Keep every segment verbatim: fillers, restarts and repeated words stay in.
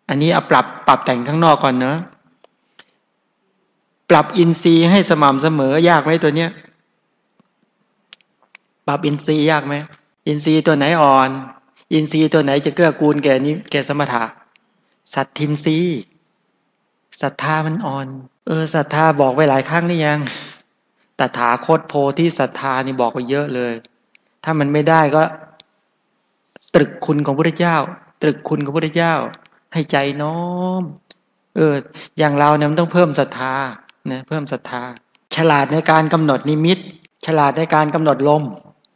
อันนี้เอาปรับปรับแต่งข้างนอกก่อนเนาะปรับอินทรีย์ให้สม่ำเสมอยากไหมตัวเนี้ยปรับอินทรีย์ยากไหมอินทรีย์ตัวไหนอ่อนอินทรีย์ตัวไหนจะเกื้อกูลแก่นี้แก่สมถะสัตทินทรีย์ศรัทธามันอ่อนเออศรัทธาบอกไว้หลายครั้งนี่ยังตถาคตโพธิศรัทธานี่บอกไว้เยอะเลยถ้ามันไม่ได้ก็ตรึกคุณของพระพุทธเจ้าตรึกคุณของพระพุทธเจ้าให้ใจน้อมเอออย่างเราเนี่ยมันต้องเพิ่มศรัทธานะเพิ่มศรัทธาฉลาดในการกำหนดนิมิตฉลาดในการกำหนดลม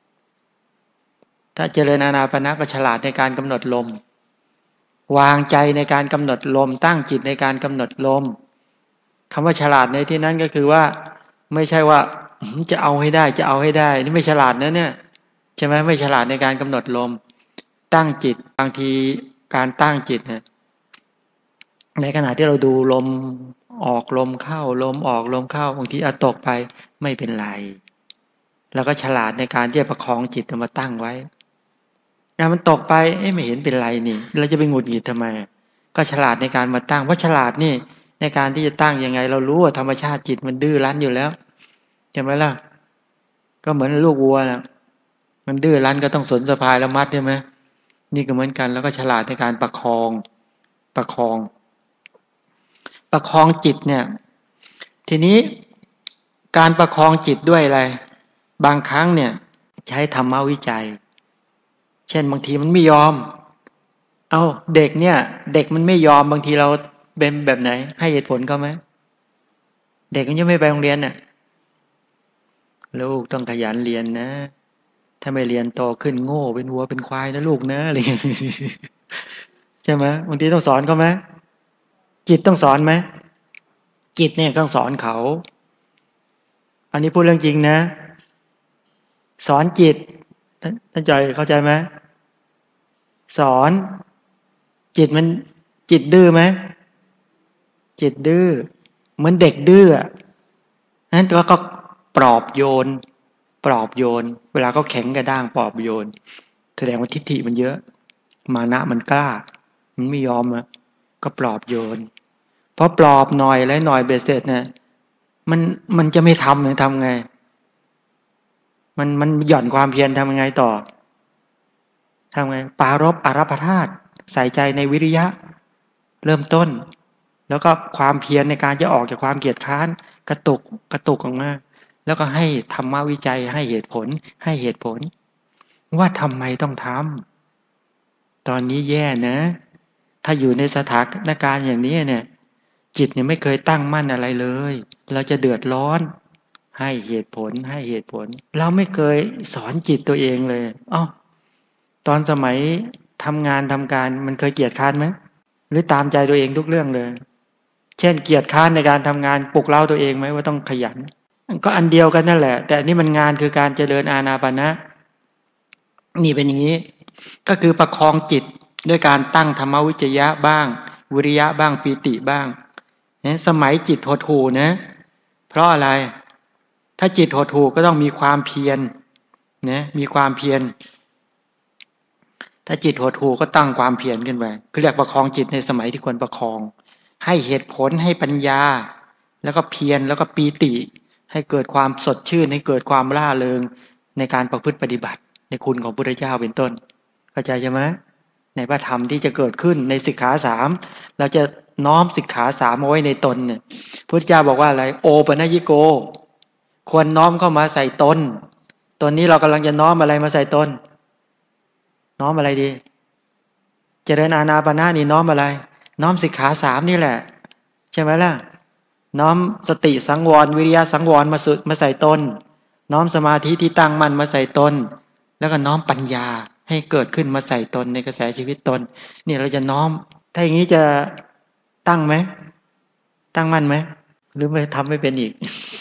ถ้าเจริญอานาปานก็ฉลาดในการกำหนดลมวางใจในการกำหนดลมตั้งจิตในการกำหนดลมคำว่าฉลาดในที่นั้นก็คือว่าไม่ใช่ว่าจะเอาให้ได้จะเอาให้ได้นี่ไม่ฉลาดนะเนี่ยใช่ไหมไม่ฉลาดในการกำหนดลมตั้งจิตบางทีการตั้งจิตเนี่ยในขณะที่เราดูลมออกลมเข้าลมออกลมเข้าบางทีอาตกไปไม่เป็นไรแล้วก็ฉลาดในการที่จะประคองจิตมาตั้งไว้งานมันตกไปเอ๊ะไม่เห็นเป็นไรนี่เราจะไปหงุดหงิดทำไมก็ฉลาดในการมาตั้งเพราะฉลาดนี่ในการที่จะตั้งยังไงเรารู้ว่าธรรมชาติจิตมันดื้อรั้นอยู่แล้วใช่ไหมล่ะก็เหมือนลูกวัวนะมันดื้อรั้นก็ต้องสนสะพายแล้วมัดใช่ไหมนี่ก็เหมือนกันแล้วก็ฉลาดในการประคองประคองประคองจิตเนี่ยทีนี้การประคองจิตด้วยอะไรบางครั้งเนี่ยใช้ธรรมวิจัยเช่นบางทีมันไม่ยอมเอาเด็กเนี่ยเด็กมันไม่ยอมบางทีเราเป็นแบบไหนให้เหตุผลเขาไหมเด็กมันยังไม่ไปโรงเรียนน่ะลูกต้องขยันเรียนนะถ้าไม่เรียนโตขึ้นโง่เป็นวัวเป็นควายนะลูกนะอะไรอย่างเงี้ยใช่ไหมบางทีต้องสอนเขาไหมจิตต้องสอนไหมจิตเนี่ยต้องสอนเขาอันนี้พูดเรื่องจริงนะสอนจิตท่านจอยเข้าใจไหมสอนจิตมันจิตดื้อไหมจิตดื้อเหมือนเด็กดื้อนั้นเราก็ปลอบโยนปลอบโยนเวลาเขาแข็งกระด้างปลอบโยนแสดงว่าทิฏฐิมันเยอะมานะมันกล้ามันไม่ยอมอ่ะก็ปลอบโยนเพราะปลอบหน่อยแล้วหน่อยเบสเสร็จเนี่ยมันมันจะไม่ทำเนี่ยทำไงมันมันหย่อนความเพียรทำยังไงต่อทำไงปารภอารัปธาตุใส่ใจในวิริยะเริ่มต้นแล้วก็ความเพียรในการจะออกจากความเกียจค้านกระตุกกระตุกออกมาแล้วก็ให้ธรรมวิจัยให้เหตุผลให้เหตุผลว่าทำไมต้องทำตอนนี้แย่นะถ้าอยู่ในสถานการณ์อย่างนี้เนี่ยจิตเนี่ยไม่เคยตั้งมั่นอะไรเลยเราจะเดือดร้อนให้เหตุผลให้เหตุผลเราไม่เคยสอนจิตตัวเองเลยอ้าวตอนสมัยทำงานทำการมันเคยเกียจค้านไหมหรือตามใจตัวเองทุกเรื่องเลยเช่นเกียจค้านในการทำงานปลุกเร้าตัวเองไหมว่าต้องขยันก็อันเดียวกันนั่นแหละแต่อันนี้มันงานคือการเจริญอานาปานะนี่เป็นอย่างนี้ก็คือประคองจิตด้วยการตั้งธรรมวิจยะบ้างวิริยะบ้างปีติบ้างเนี่ยสมัยจิตหดหู่นะเพราะอะไรถ้าจิตหดหู่ก็ต้องมีความเพียรนะมีความเพียรถ้าจิตหดหู่ก็ตั้งความเพียรขึ้นไปคือเรียกประคองจิตในสมัยที่ควรประคองให้เหตุผลให้ปัญญาแล้วก็เพียรแล้วก็ปีติให้เกิดความสดชื่นให้เกิดความร่าเริงในการประพฤติปฏิบัติในคุณของพระพุทธเจ้าเป็นต้นเข้าใจใช่ไหมในพระธรรมที่จะเกิดขึ้นในสิกขาสามเราจะน้อมสิกขาสามเอาไว้ในตนเนี่ยพระพุทธเจ้าบอกว่าอะไรโอปนยิโกควรน้อมเข้ามาใส่ตนตอนนี้เรากำลังจะน้อมอะไรมาใส่ตนน้อมอะไรดีเจริญอานาปานะนี่น้อมอะไรน้อมสิกขาสามนี่แหละใช่ไหมล่ะน้อมสติสังวรวิริยะสังวรมาสุมาใส่ตนน้อมสมาธิที่ตั้งมั่นมาใส่ตนแล้วก็น้อมปัญญาให้เกิดขึ้นมาใส่ตนในกระแสชีวิตตนนี่เราจะน้อมถ้าอย่างนี้จะตั้งไหมตั้งมั่นไหมหรือไม่ทำไม่เป็นอีก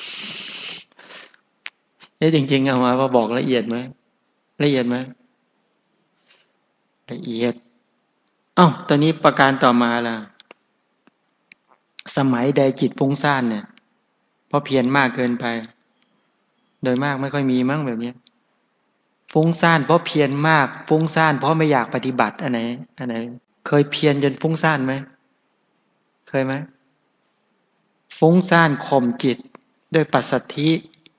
นี่จริงๆเอามาว่าบอกละเอียดไหมละเอียดไหมละเอียดอ้าวตอนนี้ประการต่อมาล่ะสมัยใดจิตฟุ้งซ่านเนี่ยเพราะเพียรมากเกินไปโดยมากไม่ค่อยมีมั้งแบบนี้ฟุ้งซ่านเพราะเพียรมากฟุ้งซ่านเพราะไม่อยากปฏิบัติอันไหนอันไหนเคยเพียรจนฟุ้งซ่านไหมเคยไหมฟุ้งซ่านข่มจิตด้วยปัสสัทธิ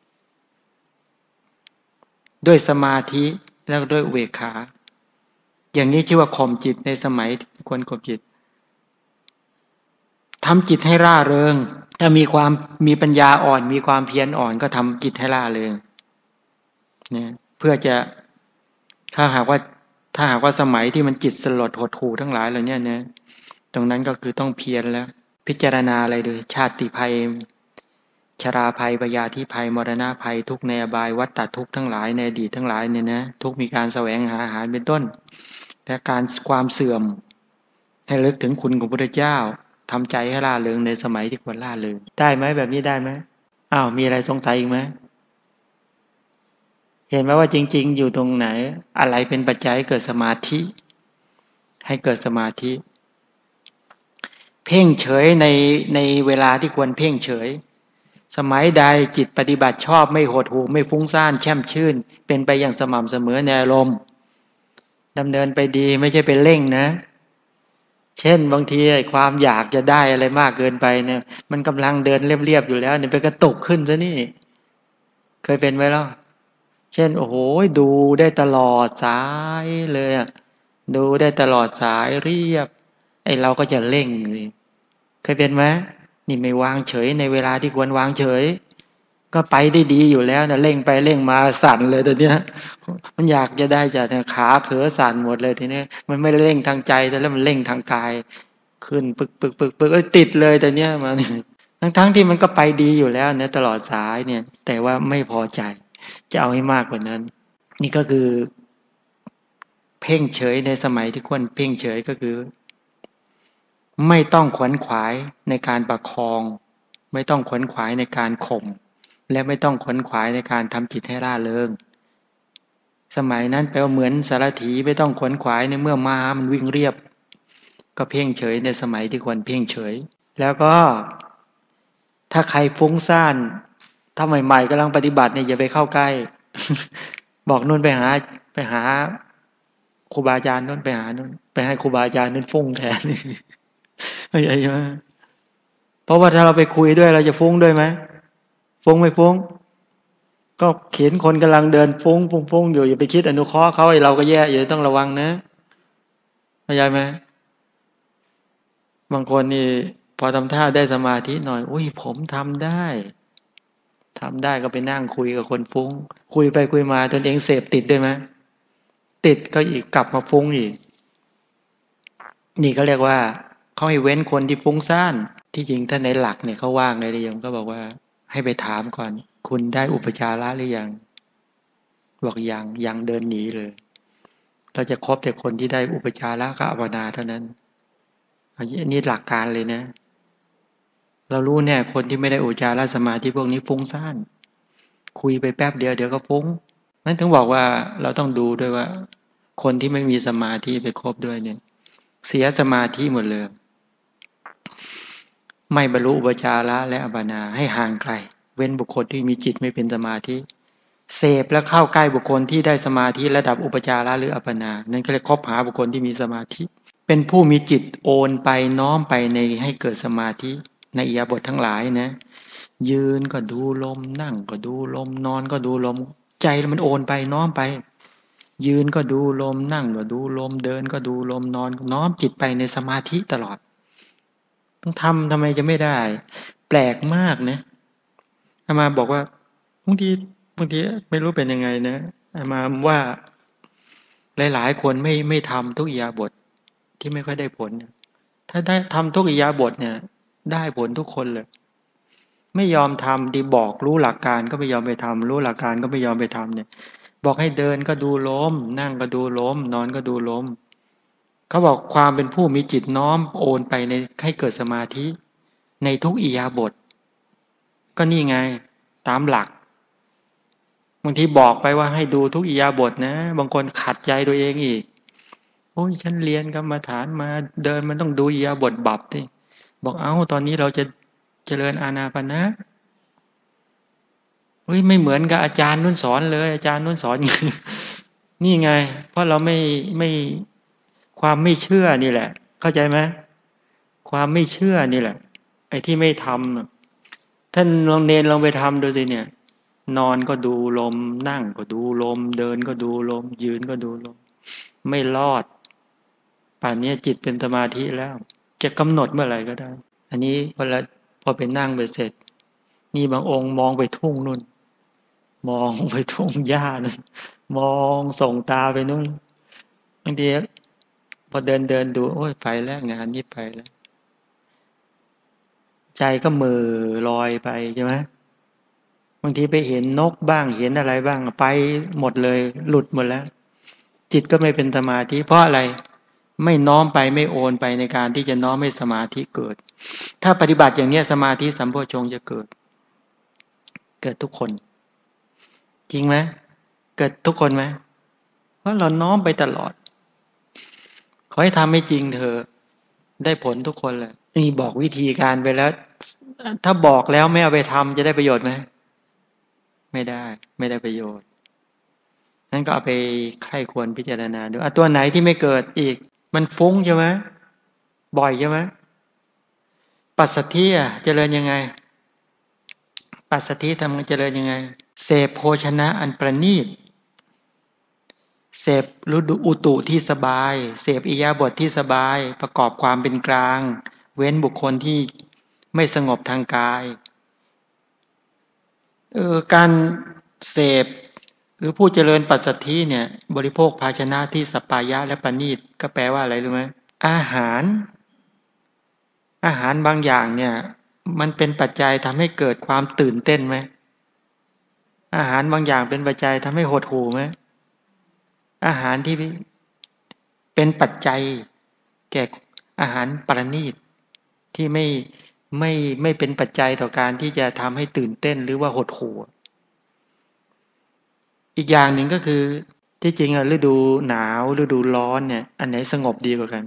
ด้วยสมาธิแล้วด้วยอุเบกขาอย่างนี้ชื่อว่าข่มจิตในสมัยควรข่มจิตทำจิตให้ร่าเริงถ้ามีความมีปัญญาอ่อนมีความเพียรอ่อนก็ทำจิตให้ร่าเริงเนี่ยเพื่อจะถ้าหากว่าถ้าหากว่าสมัยที่มันจิตสลดหดหู่ทั้งหลายเหล่านี้เนี่ยตรงนั้นก็คือต้องเพียรแล้วพิจารณาอะไรดูชาติภัยชราภัยพยาธิภัยมรณะภัยทุกในอบายวัฏฏทุกทั้งหลายในอดีตทั้งหลายเนี่ยนะทุกมีการแสวงหาอาหารเป็นต้นและการความเสื่อมให้ลึกถึงคุณของพระพุทธเจ้าทำใจให้ร่าเริงในสมัยที่ควรร่าเริงได้ไหมแบบนี้ได้ไหมอ้าวมีอะไรสงสัยอีกไหมเห็นไหมว่าจริงๆอยู่ตรงไหนอะไรเป็นปัจจัยให้เกิดสมาธิให้เกิดสมาธิเพ่งเฉยในในเวลาที่ควรเพ่งเฉยสมัยใดจิตปฏิบัติชอบไม่หดหู่ไม่ฟุ้งซ่านแช่มชื่นเป็นไปอย่างสม่ำเสมอในอารมณ์ดำเนินไปดีไม่ใช่ไปเร่งนะเช่นบางทีความอยากจะได้อะไรมากเกินไปเนี่ยมันกำลังเดินเรียบๆอยู่แล้วเนี่ยไปกระตุกขึ้นซะนี่เคยเป็นไหมล่ะเช่นโอ้โหดูได้ตลอดสายเลยอ่ะดูได้ตลอดสายเรียบไอ้เราก็จะเร่งเลยเคยเป็นไหมนี่ไม่วางเฉยในเวลาที่ควรวางเฉยก็ไปได้ดีอยู่แล้วนะเร่งไปเร่งมาสั่นเลยตอนเนี้ยมันอยากจะได้จากขาเขอสั่นหมดเลยทีนี้มันไม่ได้เร่งทางใจแต่แล้วมันเร่งทางกายขึ้นปึกปึกปึกปึกติดเลยตอนเนี้ยมันทั้งทั้งที่มันก็ไปดีอยู่แล้วเนี่ยตลอดสายเนี่ยแต่ว่าไม่พอใจจะเอาให้มากกว่านั้นนี่ก็คือเพ่งเฉยในสมัยที่ควรเพ่งเฉยก็คือไม่ต้องขวนขวายในการประคองไม่ต้องขวนขวายในการข่มและไม่ต้องขวนขวายในการทำจิตให้ร่าเริงสมัยนั้นแปลว่าเหมือนสารถีไม่ต้องขวนขวายในเมื่อม้ามันวิ่งเรียบก็เพ่งเฉยในสมัยที่ควรเพ่งเฉยแล้วก็ถ้าใครฟุ้งซ่านถ้าใหม่ๆกำลังปฏิบัติเนี่ยอย่าไปเข้าใกล้บอกนู่นไปหาไปหาครูบาอาจารย์นู่นไปหานู่นไปให้ครูบาอาจารย์นู่นฟุ้งแทนไอ้ไอ้เพราะว่าถ้าเราไปคุยด้วยเราจะฟุ้งด้วยไหมฟุ้งไม่ฟุ้งก็เขียนคนกำลังเดินฟุ้งฟุ้งฟุ้งอยู่อย่าไปคิดอนุเคราะห์เขาไอ้เราก็แย่อยู่ต้องระวังนะเข้าใจไหมบางคนนี่พอทำท่าได้สมาธิหน่อยอุ้ยผมทำได้ทำได้ก็ไปนั่งคุยกับคนฟุ้งคุยไปคุยมาตนเองเสพติดด้วยไหมติดก็อีกกลับมาฟุ้งอีกนี่เขาเรียกว่าเขาให้เว้นคนที่ฟุ้งซ่านที่จริงถ้าในหลักเนี่ยเขาว่างเลยยมก็บอกว่าให้ไปถามก่อนคุณได้อุปจาระหรือยังบอกยังยังเดินหนีเลยเราจะคบแต่คนที่ได้อุปจาระกับอัปปนาเท่านั้นอันนี้หลักการเลยนะเรารู้เนี่ยคนที่ไม่ได้อุปจาระสมาธิพวกนี้ฟุ้งซ่านคุยไปแป๊บเดียวเดี๋ยวก็ฟุ้งนั่นถึงบอกว่าเราต้องดูด้วยว่าคนที่ไม่มีสมาธิไปคบด้วยเนี่ยเสียสมาธิหมดเลยไม่บรรลุอุปจาระและอัปปนาให้ห่างไกลเว้นบุคคลที่มีจิตไม่เป็นสมาธิเสพและเข้าใกล้บุคคลที่ได้สมาธิระดับอุปจาระหรืออัปปนานั่นก็เรียกคบหาบุคคลที่มีสมาธิเป็นผู้มีจิตโอนไปน้อมไปในให้เกิดสมาธิในอิริยาบถทั้งหลายนะยืนก็ดูลมนั่งก็ดูลมนอนก็ดูลมใจมันโอนไปน้อมไปยืนก็ดูลมนั่งก็ดูลมเดินก็ดูลมนอนน้อมจิตไปในสมาธิตลอดต้องทำทำไมจะไม่ได้แปลกมากนะอามาบอกว่าบางทีบางทีไม่รู้เป็นยังไงนะอามาว่าหลายๆคนไม่ไม่ทำทุกอิริยาบถที่ไม่ค่อยได้ผลถ้าได้ทำทุกอิริยาบถเนี่ยได้ผลทุกคนเลยไม่ยอมทำดีบอกรู้หลักการก็ไม่ยอมไปทำรู้หลักการก็ไม่ยอมไปทำเนี่ยบอกให้เดินก็ดูลมนั่งก็ดูลมนอนก็ดูลมเขาบอกความเป็นผู้มีจิตน้อมโอนไปในให้เกิดสมาธิในทุกอิริยาบถก็นี่ไงตามหลักบางทีบอกไปว่าให้ดูทุกอิริยาบถนะบางคนขัดใจตัวเองอีกโอ้ยฉันเรียนกรรมฐานมาเดินมันต้องดูอิริยาบถบับดิบอกเอ้าตอนนี้เราจะเจริญอานาปนะเฮ้ยไม่เหมือนกับอาจารย์นุ่นสอนเลยอาจารย์นุ่นสอนนี่ไงเพราะเราไม่ไม่ความไม่เชื่อนี่แหละเข้าใจไหมความไม่เชื่อนี่แหละไอ้ที่ไม่ทำท่านลองเนรลองไปทำดูสิเนี่ยนอนก็ดูลมนั่งก็ดูลมเดินก็ดูลมยืนก็ดูลมไม่รอดป่านนี้จิตเป็นสมาธิแล้วจะกำหนดเมื่อไหร่ก็ได้อันนี้พอละพอไปนั่งไปเสร็จนี่บางองค์มองไปทุ่งนู่นมองไปทุ่งหญ้านั่นมองส่งตาไปนู่นบางทีพอเดินเดินดูโอ้ยไปแล้วงานนี้ไปแล้วใจก็มือลอยไปใช่ไหมบางทีไปเห็นนกบ้างเห็นอะไรบ้างไปหมดเลยหลุดหมดแล้วจิตก็ไม่เป็นสมาธิเพราะอะไรไม่น้อมไปไม่โอนไปในการที่จะน้อมให้สมาธิเกิดถ้าปฏิบัติอย่างนี้สมาธิสัมโพชฌงค์จะเกิดเกิดทุกคนจริงไหมเกิดทุกคนไหมเพราะเราน้อมไปตลอดขอให้ทำให้จริงเธอได้ผลทุกคนเลยนี่บอกวิธีการไปแล้วถ้าบอกแล้วไม่เอาไปทำจะได้ประโยชน์ไหมไม่ได้ไม่ได้ประโยชน์นั่นก็เอาไปใคร่ควรพิจารณาดูอ่ะตัวไหนที่ไม่เกิดอีกมันฟุ้งใช่ไหมบ่อยใช่ไหมปัสสัทธิอ่ะเจริญยังไงปัสสัทธิทำเจริญยังไงเสพโภชนะอันประณีตเสพฤดูอุตุที่สบายเสพอิยาบถที่สบายประกอบความเป็นกลางเว้นบุคคลที่ไม่สงบทางกายเออการเสพหรือผู้เจริญปัสสัทธิเนี่ยบริโภคภาชนะที่สปายะและประณีตก็แปลว่าอะไรรู้ไหมอาหารอาหารบางอย่างเนี่ยมันเป็นปัจจัยทำให้เกิดความตื่นเต้นไหมอาหารบางอย่างเป็นปัจจัยทำให้หดหู่ไหมอาหารที่เป็นปัจจัยแก่อาหารประณีตที่ไม่ไม่ไม่เป็นปัจจัยต่อการที่จะทำให้ตื่นเต้นหรือว่าหดหู่อีกอย่างหนึ่งก็คือที่จริงอะฤดูหนาวฤดูร้อนเนี่ยอันไหนสงบดีกว่ากัน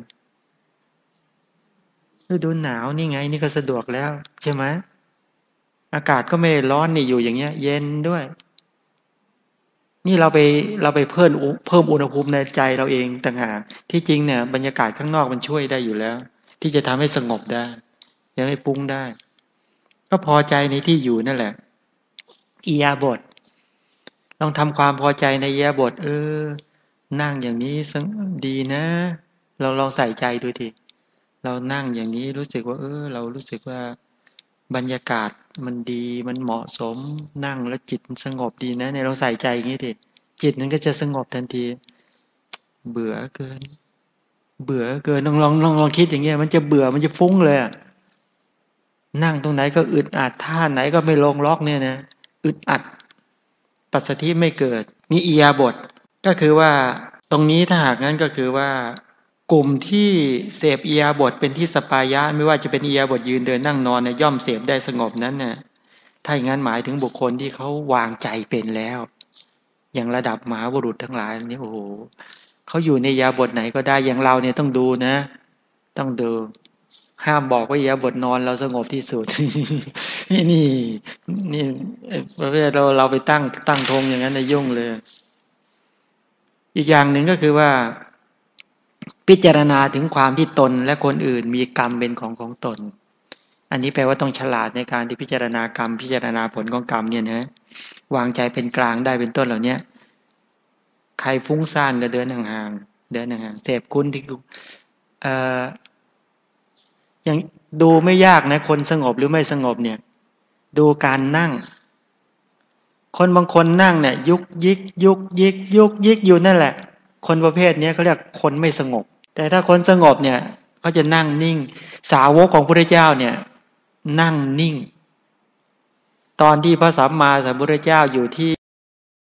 ฤดูหนาวนี่ไงนี่ก็สะดวกแล้วใช่ไหมอากาศก็ไม่ร้อนนี่อยู่อย่างเงี้ยเย็นด้วยนี่เราไปเราไปเพิ่มเพิ่มอุณหภูมิในใจเราเองต่างหากที่จริงเนี่ยบรรยากาศข้างนอกมันช่วยได้อยู่แล้วที่จะทำให้สงบได้ยังไม่ปรุงได้ก็พอใจในที่อยู่นั่นแหละอิยาบถลองทำความพอใจในอิยาบถเออนั่งอย่างนี้ดีนะเราลองใส่ใจดูทีเรานั่งอย่างนี้รู้สึกว่าเออเรารู้สึกว่าบรรยากาศมันดีมันเหมาะสมนั่งแล้วจิตสงบดีนะเนี่ยเราใส่ใจอย่างนี้ทีจิตนั้นก็จะสงบทันทีเบื่อเกินเบื่อเกินลองลองลองลองคิดอย่างเงี้ยมันจะเบื่อมันจะฟุ้งเลยนั่งตรงไหนก็อึดอัดท่าไหนก็ไม่ลงล็อกเนี่ยนะอึดอัดปัสสัทธิไม่เกิดนี่อิยาบถก็คือว่าตรงนี้ถ้าหากนั้นก็คือว่ากลุ่มที่เสพอิยาบถเป็นที่สปายะไม่ว่าจะเป็นอิยาบถยืนเดินนั่งนอนเนี่ยย่อมเสพได้สงบนั้นเนี่ยถ้าอย่างนั้นหมายถึงบุคคลที่เขาวางใจเป็นแล้วอย่างระดับมหาบุรุษทั้งหลายนี่โอ้โหเขาอยู่ในอิยาบถไหนก็ได้อย่างเราเนี่ยต้องดูนะต้องดูห้ามบอกว่าอิยาบถนอนเราสงบที่สุด นี่นี่นี่ประเภทเราเราไปตั้งตั้งธงอย่างนั้นในยุ่งเลยอีกอย่างหนึ่งก็คือว่าพิจารณาถึงความที่ตนและคนอื่นมีกรรมเป็นของของตนอันนี้แปลว่าต้องฉลาดในการที่พิจารณากรรมพิจารณาผลของกรรมเนี่ยนะวางใจเป็นกลางได้เป็นต้นเหล่านี้ใครฟุ้งซ่านก็เดินห่างๆเดินห่างๆเสพคุณที่เอ่อยังดูไม่ยากนะคนสงบหรือไม่สงบเนี่ยดูการนั่งคนบางคนนั่งเนี่ยยุกยิกยุกยิกยุกยิกอยู่นั่นแหละคนประเภทนี้เขาเรียกคนไม่สงบแต่ถ้าคนสงบเนี่ยเขาจะนั่งนิ่งสาวกของพระพุทธเจ้าเนี่ยนั่งนิ่งตอนที่พระสัมมาสัมพุทธเจ้าอยู่ที่